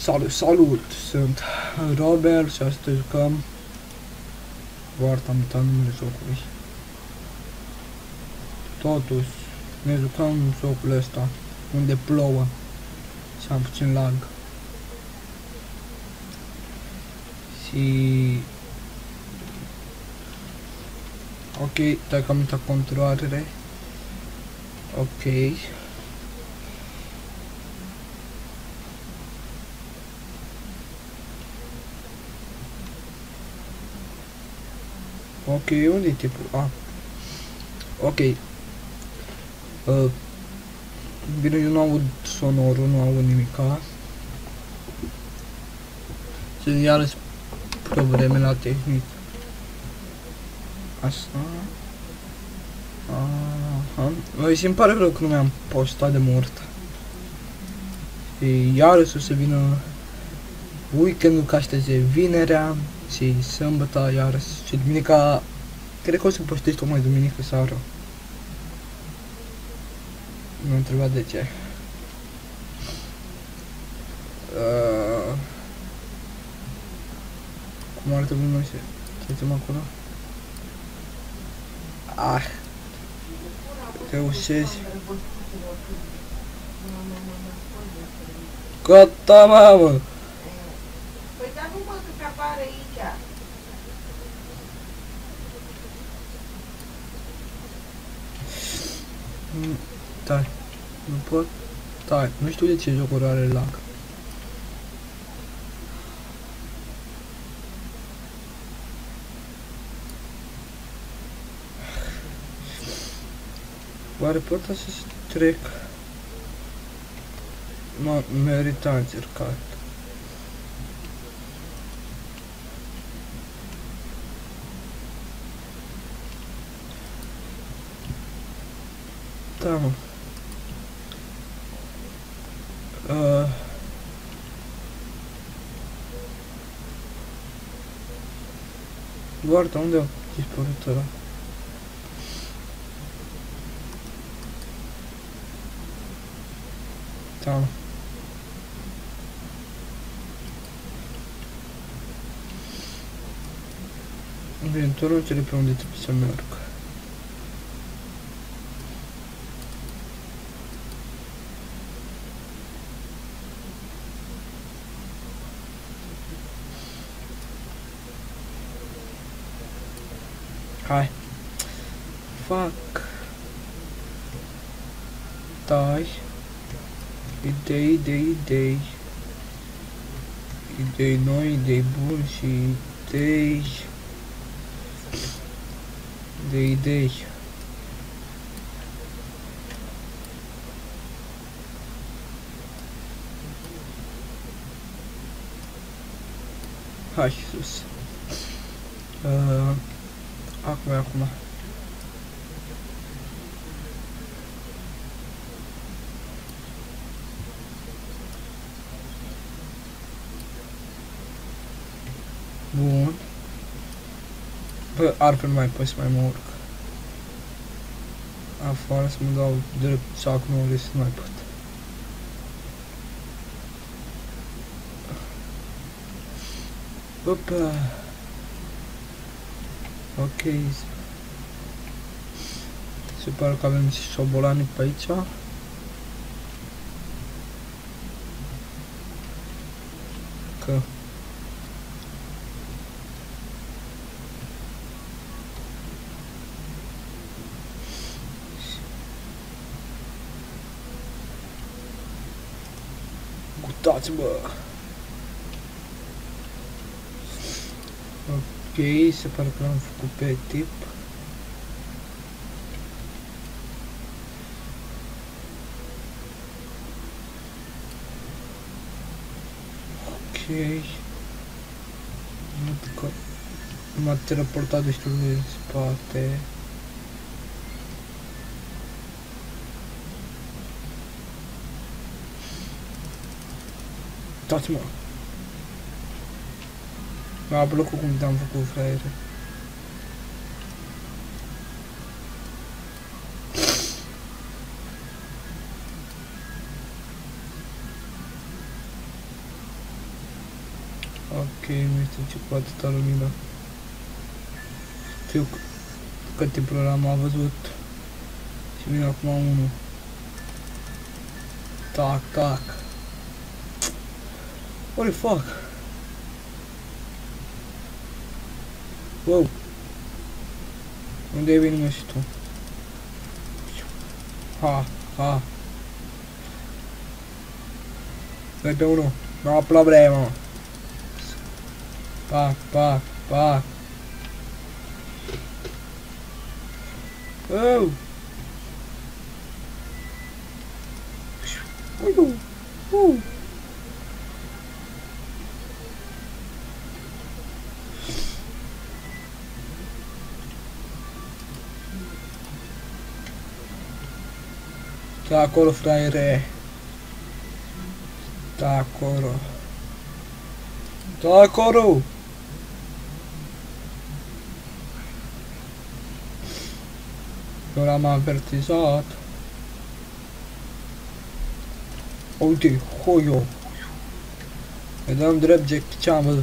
Salut! Sunt Robert și astăzi jucăm Wart, am uitat numele jocului. Totuși, ne jucăm jocul ăsta unde plouă și am puțin lag. Și... ok, dacă am uitat controarele. Ok. Ok, unde e tipul? Ah. Ok. Bine, eu nu aud sonorul, nu aud nimica. Sunt iarăși probleme la tehnic. Asta. Aha. Și îmi pare rău că nu mi-am postat de mult. Și iarăși o să vină weekendul, că astăzi e vinerea și sâmbătă iarăși și duminica. Cred că o să postez tocmai duminică seara. Nu am întrebat de ce. Cum ar trebui noi să trecem acolo? Ah! Reușesc. Gata, mamă! Păi dar nu poate să apară aici. Stai, nu pot. Stai, nu știu de ce jocul are lag. Oare pot să trec? Merită încercat. Da, mă. Guarda, unde a dispărut ăla? Da, mă. Bine, întorc-le pe unde trebuie să merg. Hai. Fuck. Dai. Idei. Idei noi, idei buni și idei. Hai sus. Acum. Bun. Bă, altfel mai pot să mai mă urc. Afară să mă dau drept sac, nu să mai pot. Opa. Ok. Se pare că avem și șobolani pe aici. Că gutați-mă! Ok, se pare că l-am făcut pe tip. Ok. M-a teleportat destul de în spate. Dați-mă! M-a blocat cum te-am făcut, fraiere. Ok, nu știu ce cu atâta lumină. Știu câte programe am văzut. Și vine acum unul. Tac, tac. What the fuck? Wow. Unde ai venit, mă, și tu? Ha, ha. Dai pe unul. No problemă. Pac, pac, pac. Oh. Sta acolo, fraiere. Sta acolo. Sta acolo. Ora m-a avertizat. Uite, hoio. Îi dăm drept Jackie Chan, bă.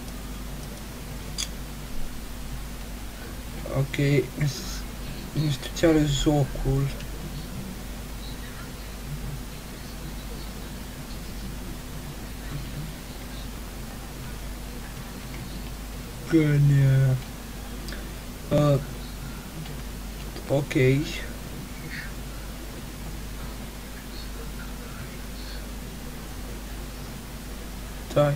Ok, nu știu ce are jocul. Gânia. Ok. Stai.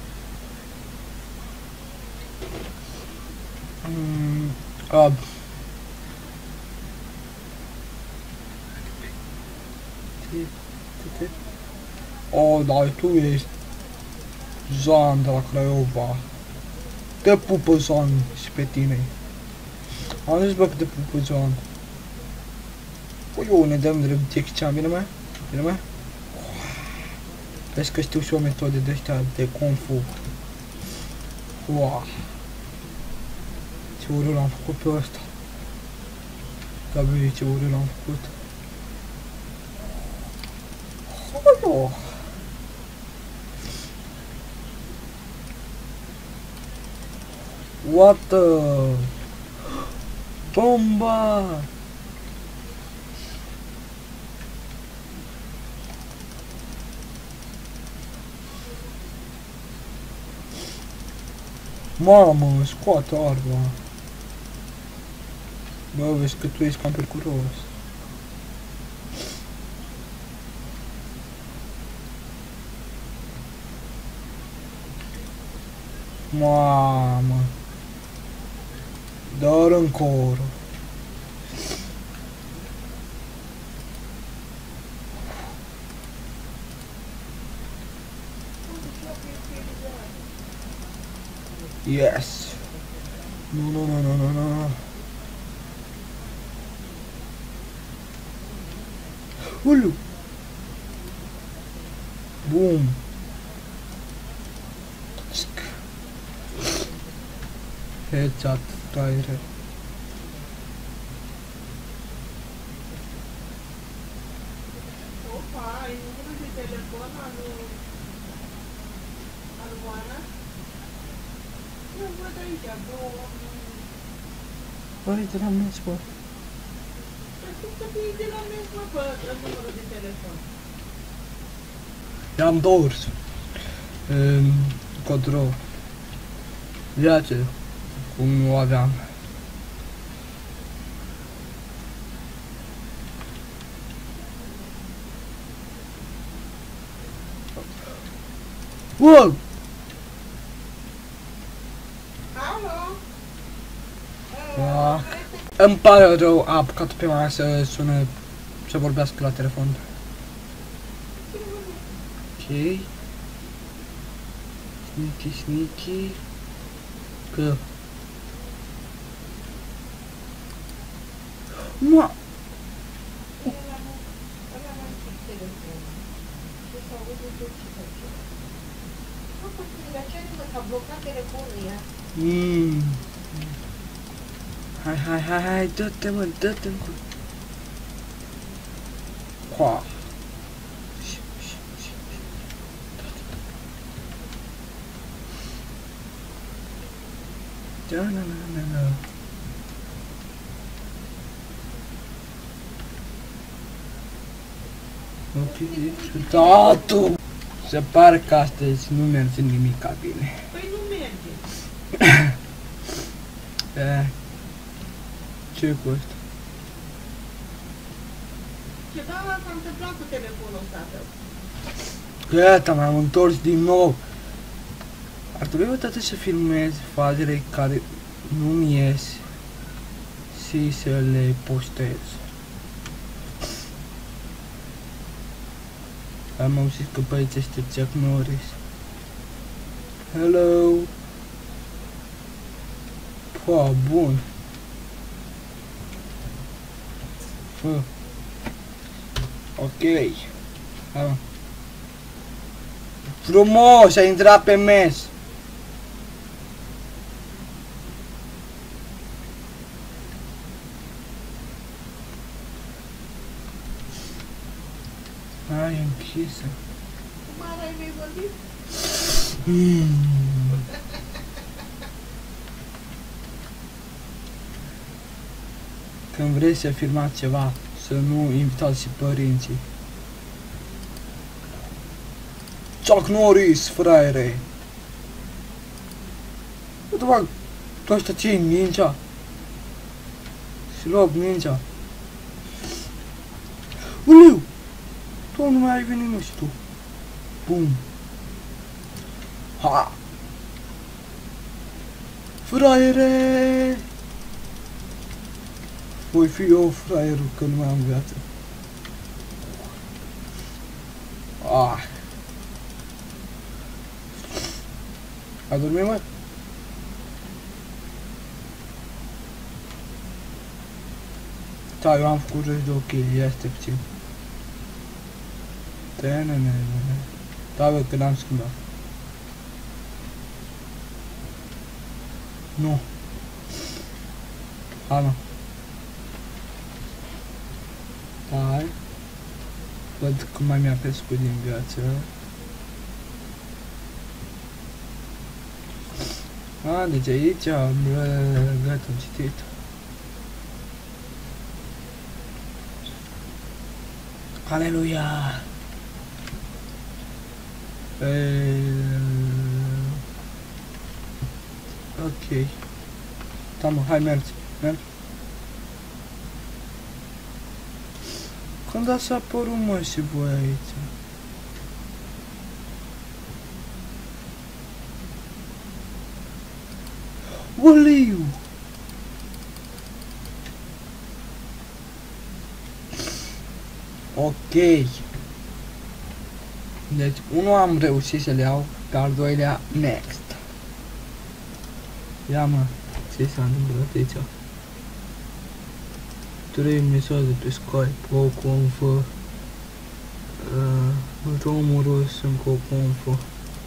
Oh, dar tu ești Zan de la Craiova. Te pupă, Zan, și pe tine. Am zis, bă, că te pupă, Zan. Păi eu ne dăm drept Jackie Chan, bine, mă? Bine, mă? Vezi că știu și o metodă de ăștia de Kung Fu. Wow. Ce urât l-am făcut pe ăsta. Da, bine, ce urât l-am făcut. Oh. What the... Bomba! Mamă, scoate arma. Bă, vezi că tu ești cam periculos. Mamă. Dar încolo. Yes. Nu, nu, nu, nu, nu, nu. Ulu. Boom. Headshot, tire. Opa, ai número de telefone lá no Aruana? Não, vou dar aí, já vou. Băi, de la meci, bă. Mas tu sabia de la mesma banca o número de telefone? I-am dors. Control. Viață. Cum nu aveam. Wow! Alô? Fuck. Îmi pare rău, a apucat pe mea să sună, să vorbească la telefon. Ok. Sneaky, sneaky. Că... Nu! Hai, hai, hai, hai, dă-te, mă, dă-te în cur... Coa. Da-na-na-na-na. Ok, ciudatul! Se pare că astăzi nu merge nimica bine. Păi nu merge. Ce cu asta? Ceva s-a întâmplat cu telefonul ăsta tău. Gata, m-am întors din nou. Ar trebui odată să filmez fazele care nu-mi ies și să le postez. Am auzit că băieți este Chuck Norris. Hello! Pa, bun. Fă. Ok. Hai, mă. Frumos, ai intrat pe mes. Ai închisă. Cum ai mai vorbit? Când vrei să filmați ceva, să nu invitați și părinții. Chuck Norris, fraiere! Uite, bă, tu ăștia ce-i ninja? Și loc ninja. Uliu! Tu nu mai ai venit, nu știu. Bum! Ha! Fraiere! Voi fi eu fraierul că nu mai am viață. Ah! A dormit, mă? Da, eu am făcut jos de ok, ia stai puțin. Da, bă, că n-am schimbat. Nu. Hai, mă. Hai. Văd cum mai mi-a crescut din viață. A, deci aici, gata, am citit. Aleluia! Ok. Da, mă, hai, mergi, mergi. Când ați apărut, mă, și voi aici? Uliu! Ok. Deci, unul am reușit să le iau, pe al doilea, next. Ia, mă, ce s-a întâmplat aici? 3 mesaje pe Skype, o confă. Drumul sunt cu o confă.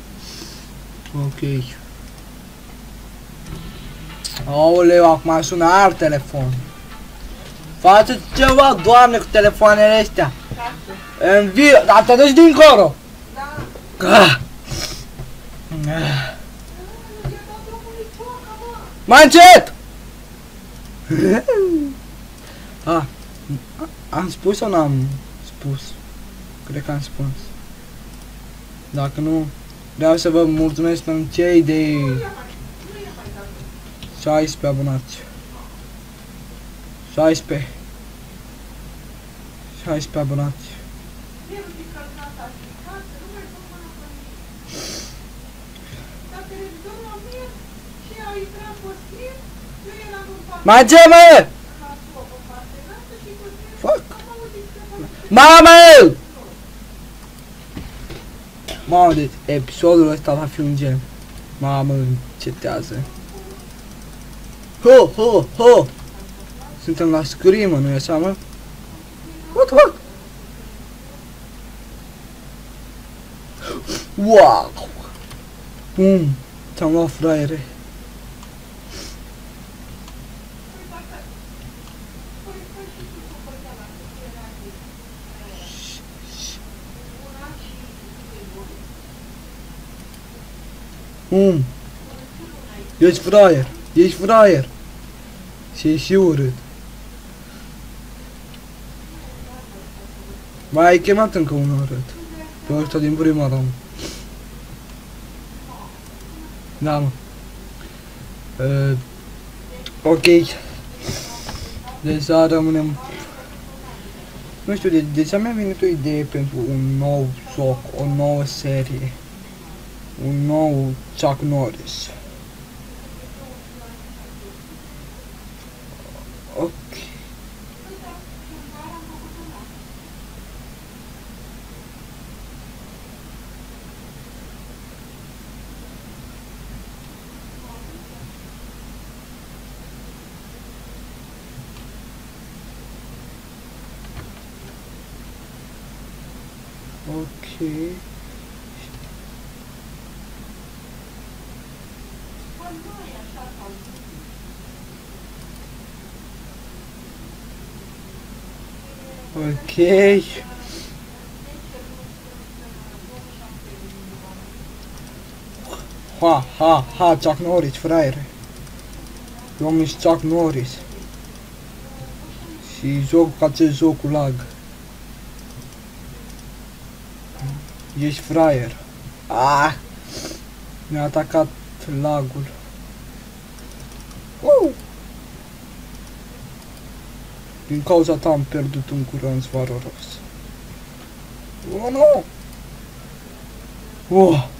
Ok. Aoleu, acum sună alt telefon. Faceți ceva, Doamne, cu telefoanele astea. Învie, dar te duci dincolo. Da. Mai încet! Am spus sau n-am spus? Cred că am spus. Dacă nu, vreau să vă mulțumesc pentru cei de 16 abonați. 16 abonați. Mai ce, mă? Fuck! Mamă! Mamă, deci episodul ăsta va fi un gen. Mamă, încetează. Ho, ho, ho! Suntem la scrimă, nu-i așa, mă? What the fuck? Wow! Ți-am luat, fraiere. Ești fraier, Ești fraier. Și ești și urât. Mai ai chemat încă un urât. Pe ăsta din prima rând. Da, mă. Ok. Deci să rămânem... Nu știu, de ce mi-a venit o idee pentru un nou joc, o nouă serie. Un nou Chuck Norris. Ok. Ok. Ok. Ha, Chuck Norris, fraiere. Eu am Chuck Norris. Și joc acest joc cu lag. Ești fraier. Ah! Mi-a atacat lagul. Din cauza ta am pierdut un curent valoros. Oh, nu! Oh!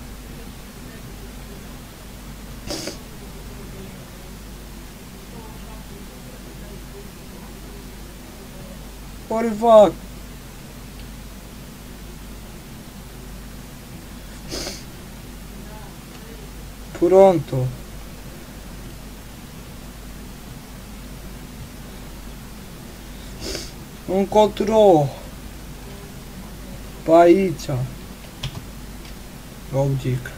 What the fuck? Pronto. Încotro. Pe aici. Logic.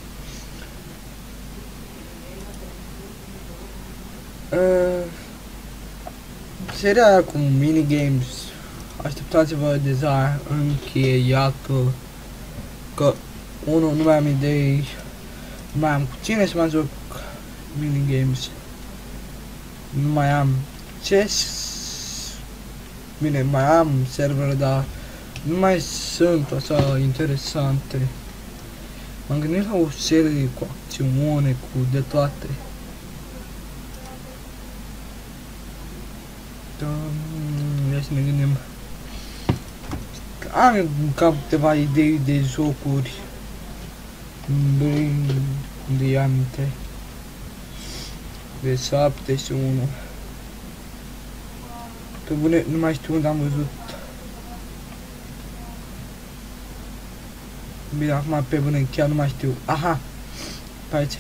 Seria aia cu minigames, așteptați-vă deja încheiată. Că unul nu mai am idei. Nu mai am cu cine să mai joc minigames. Nu mai am chess. Bine, mai am servere, dar nu mai sunt așa interesante. M-am gândit la o serie cu acțiune, cu de toate. Ia să ne gândim. Am în cap câteva idei de jocuri. De aminte. De 71. Pe bune, nu mai știu unde am văzut. Bine, acum pe bune, chiar nu mai știu. Aha! Pe aici.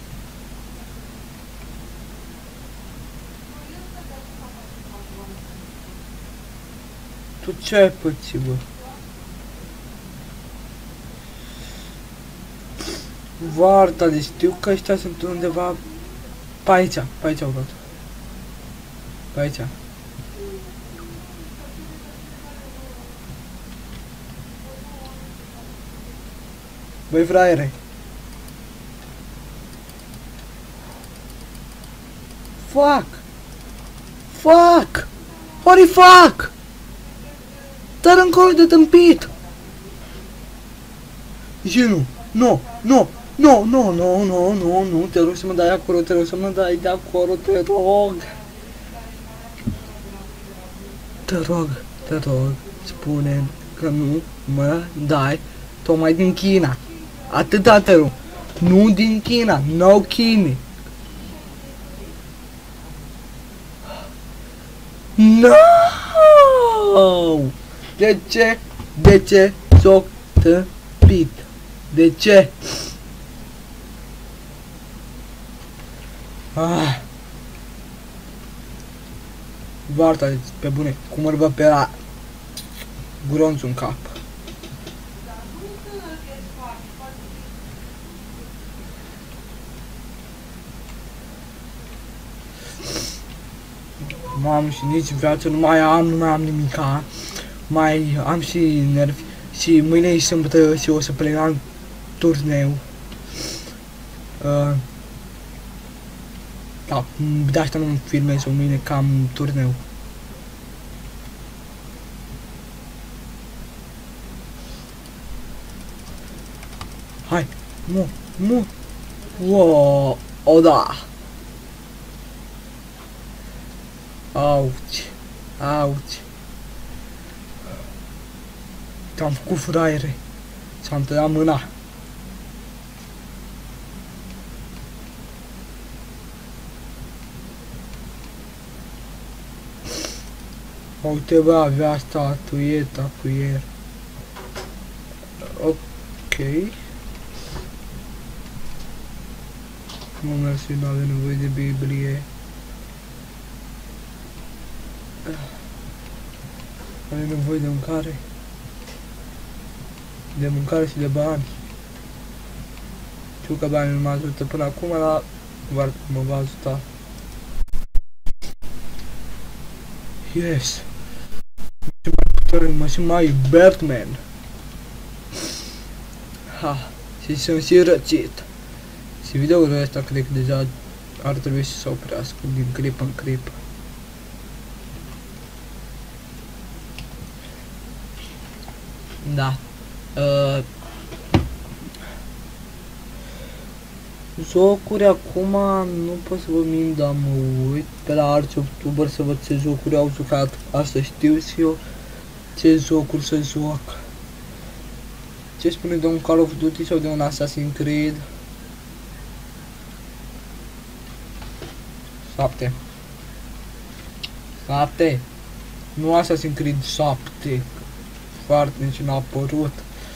Tu ce ai pățit, bă? Varta, deci știu că ăștia sunt undeva pe aici, pe aici au dat. Pe aici. Băi, fraiere. Fuck! Fuck! What the fuck? Dar încolo de tâmpit! Și nu, nu, te rog să mă dai acolo, te rog să mă dai de acolo, te rog. Te rog, spune că nu mă dai tocmai din China. Atâta te rog. Nu din China, no Chini. No! De ce? De ce s-o tăpit? De ce? Varta, pe bune, cum îl vă pe la gronțul în cap. Mamă, și nici viață nu mai am nimica. Mai am și nervi. Și mâine e sâmbătă și o să plec la turneu. Da, de asta nu filmez o mine cam turneu. Hai, mu. Wow, o da. Auci. Te-am făcut fraiere. Ți-am tăiat mâna. Uite bă, avea statueta cu el. Ok. Nu mersi, nu avem nevoie de Biblie. Avem nevoie de mâncare. De mâncare și de bani. Știu că banii nu mă ajută până acum, dar mă va ajuta. Yes. Mă simt mai Batman. Ha. Și sunt și răcit. Și videoul ăsta cred că deja ar trebui să se oprească din clip în clip. Da. Jocuri acum nu pot să vă mint, dar mă uit pe la alți youtuber să văd ce jocuri au jucat. Asta știu și eu ce jocuri să joc. Ce spune de un Call of Duty sau de un Assassin's Creed? 7. Nu Assassin's Creed 7. Foarte nici n-a apărut.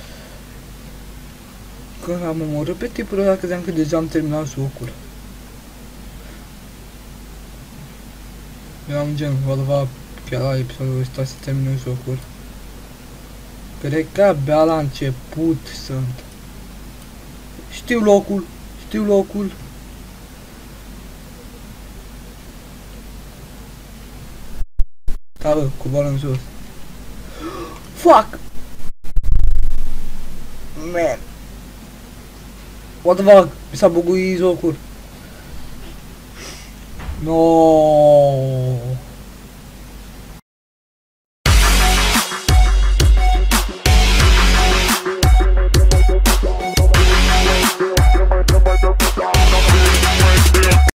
Când am omorât pe tipul ăla, credeam că deja am terminat jocul. Eram gen, văd chiar la episodul ăsta să termin jocul. Cred că abia la început sunt. Știu locul. Da, bă, cobor în jos. Fuck! Man. What the fuck? Mi s-a buguit jocul. No.